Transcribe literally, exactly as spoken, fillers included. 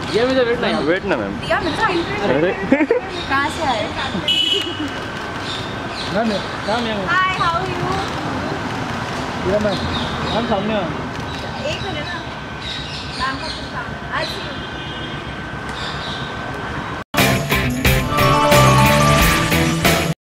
ये मुझे वेट ना वेट ना मैम। दिया मिलता है। अरे कहाँ से आए? Ma'am ma'am hi, how are you? ये मैम हम सामने